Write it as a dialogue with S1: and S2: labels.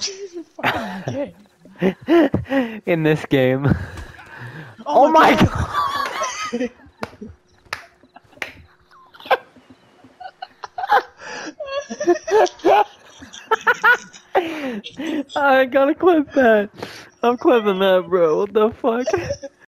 S1: Jesus fucking gay.
S2: In this game.
S1: Oh, my God.
S2: I gotta clip that. I'm clipping that, bro. What the fuck?